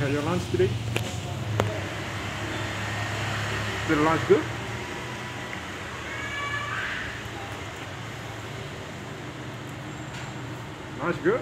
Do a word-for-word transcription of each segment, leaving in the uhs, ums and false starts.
had your lunch today? Did the lunch good? Lunch good?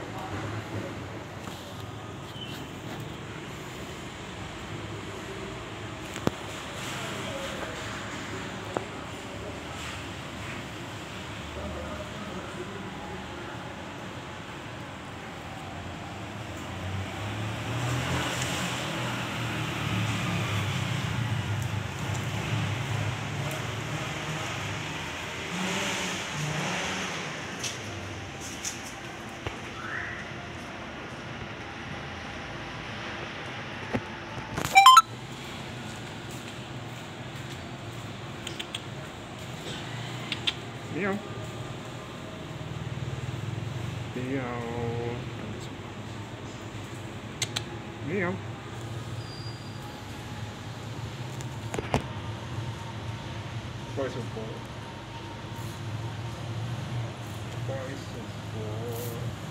Meow. Meow. Meow. Why so poor? Why so poor?